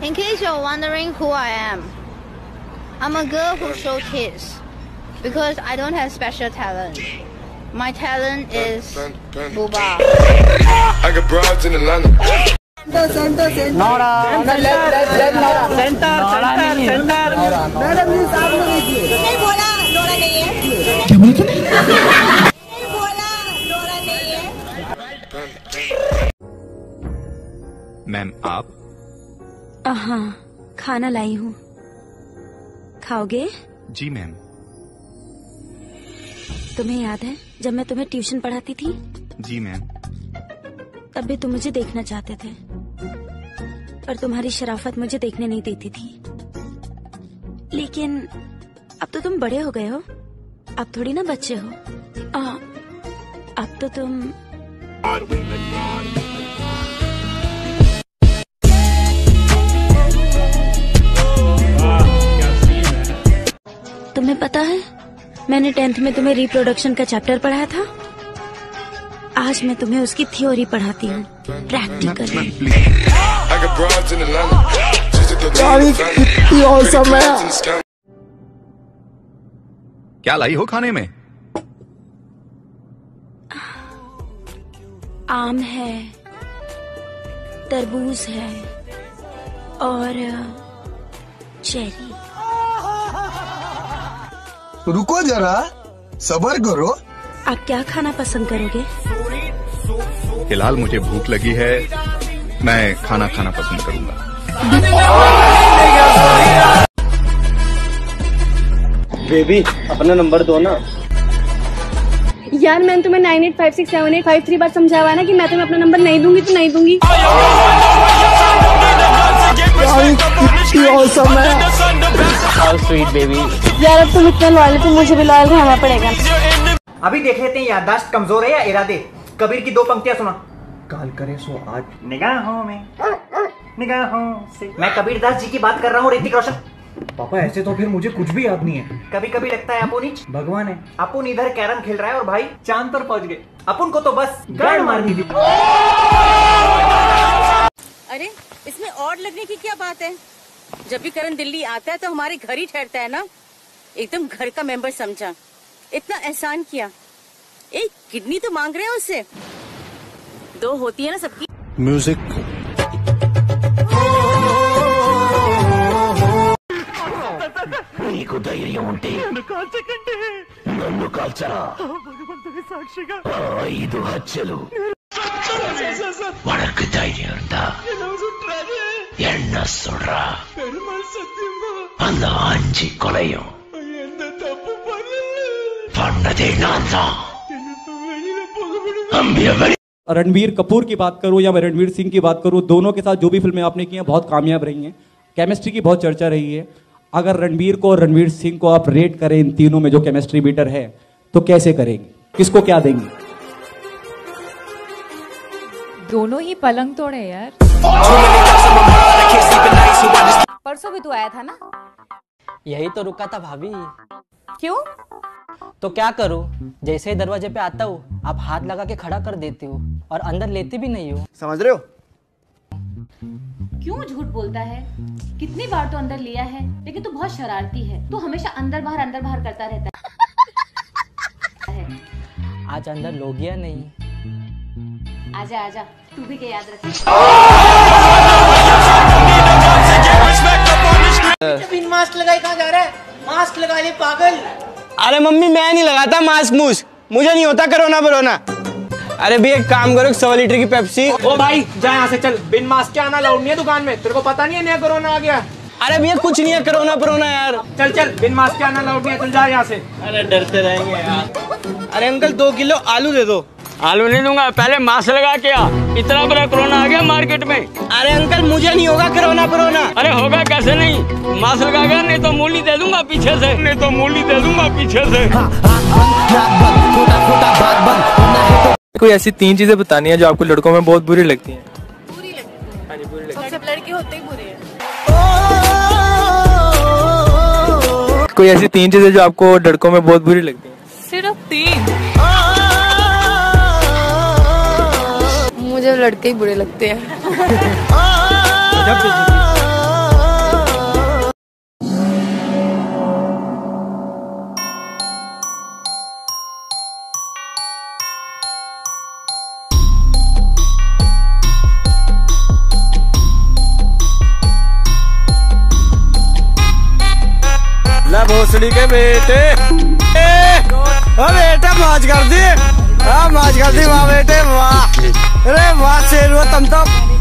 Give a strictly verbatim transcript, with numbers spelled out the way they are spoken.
In case you're wondering who I am, I'm a girl who shows kids because I don't have special talent. My talent is Buba. I got broads in Atlanta. Center, center, center. Nora. Left, left, left, Nora. Center, center, center. Madam ये सामने देखिए। नहीं बोला Nora नहीं है। क्या बोला तूने? नहीं बोला नोरा नहीं है। मैम आप? हाँ, खाना लाई हूँ, खाओगे? जी मैम। तुम्हें याद है जब मैं तुम्हें ट्यूशन पढ़ाती थी? जी मैम। तब भी तुम मुझे देखना चाहते थे, पर तुम्हारी शराफत मुझे देखने नहीं देती थी। लेकिन अब तो तुम बड़े हो गए हो, अब थोड़ी ना बच्चे हो। आ, अब तो तुम तुम्हें पता है मैंने टेंथ में तुम्हें रिप्रोडक्शन का चैप्टर पढ़ाया था। आज मैं तुम्हें उसकी थ्योरी पढ़ाती हूँ, प्रैक्टिकली। कितनी औसम है। क्या लाई हो खाने में? आम है, तरबूज है और चेरी। रुको जरा, सब्र करो। आप क्या खाना पसंद करोगे? फिलहाल मुझे भूख लगी है, मैं खाना खाना पसंद करूंगा। बेबी अपना नंबर दो ना। यार मैंने तुम्हें nine eight five six seven eight five three बार समझाया है ना कि मैं तुम्हें अपना नंबर नहीं दूंगी तो नहीं दूंगी। कितनी औसम है। How sweet baby। यार अब तुम इतने लॉयल तो मुझे भी लॉयल रहना पड़ेगा। अभी देख लेते हैं याददाश्त कमजोर है या इरादे। कबीर की दो पंक्तियां सुना। काल करे सो आज निगाहों में निगाहों से। मैं कबीर दास जी की बात कर रहा हूँ, ऋतिक रोशन। पापा ऐसे तो फिर मुझे कुछ भी याद नहीं है। कभी कभी लगता है अपुन नीच भगवान है। अपुन इधर कैरम खेल रहा है और भाई चांद पर पहुंच गए। अपुन को तो बस गाड़ मारनी थी। अरे इसमें और लगने की क्या बात है? जब भी करण दिल्ली आता है तो हमारे घर ही ठहरता है ना। एकदम घर का मेंबर समझा, इतना एहसान किया। एक किडनी तो मांग रहे हैं उससे, दो होती है ना सबकी। म्यूजिक నీకు ధైర్యం ఉంటే నన్ను కాల్చరా. ఐదు హత్యలు వడకు ధైర్యం ఉందా? ఎన్న సుడ్రా அந்த அஞ்சு கொலையும் பண்ணதே நான் தான். रणबीर कपूर की बात करूं या मैं रणवीर सिंह की बात करूं, दोनों के साथ जो भी फिल्में आपने की हैं बहुत कामयाब रही हैं। केमिस्ट्री की बहुत चर्चा रही है। अगर रणबीर को और रणवीर सिंह को आप रेट करें इन तीनों में जो केमिस्ट्री बीटर है, तो कैसे करेंगे? किसको क्या देंगे? दोनों ही पलंग तोड़े यार। परसों भी तू आया था ना? यही तो रुका था भाभी। क्यों? तो क्या करूं, जैसे ही दरवाजे पे आता हूँ आप हाथ लगा के खड़ा कर देती हो और अंदर लेती भी नहीं हो। समझ रहे हो? क्यों झूठ बोलता है? कितनी बार तो अंदर लिया है, लेकिन तू बहुत शरारती है। तू हमेशा अंदर बाहर अंदर बाहर करता रहता है। आज अंदर लोग या नहीं? आजा आजा, तू भी क्या याद रखे। बिन मास्क लगाए कहाँ जा रहा है? मास्क लगा ले पागल। अरे मम्मी मैं नहीं लगाता मास्क मूस, मुझे नहीं होता कोरोना वरोना। अरे भी एक काम करो, सौ लीटर की पेप्सी। ओ भाई जा यहाँ से चल, बिन मास्क के आना अलाउड नहीं है दुकान में। तेरे को पता नहीं है नया कोरोना आ गया? अरे भैया कुछ नहीं है कोरोना वरोना यार। चल चल, बिन मास्क के आना अलाउड नहीं है, चल जा यहाँ से। अरे डरते रहेंगे यार। अरे अंकल दो किलो आलू दे दो। आलू नहीं दूंगा, पहले मास्क लगा के आ। इतना बड़ा कोरोना आ गया मार्केट में। अरे अंकल मुझे नहीं होगा कोरोना वरोना। अरे होगा कैसे नहीं, मास्क लगा गया, नहीं तो मूली दे दूंगा पीछे से, नहीं तो मूली दे दूंगा पीछे से। कोई ऐसी तीन चीजें बतानी है जो आपको लड़कों में बहुत बुरी लगती हैं। बुरी लगती है? हाँ जी बुरी लगती है। सब लड़के होते ही बुरे हैं। कोई ऐसी तीन चीजें जो आपको लड़कों में बहुत बुरी लगती हैं। सिर्फ तीन? मुझे लड़के ही बुरे लगते हैं। लोहड़ी के बेटे। ओ बेटे मौज कर दी, हाँ मौज कर दी वाह बेटे वाह। अरे वाह शेर हुआ तुम तो।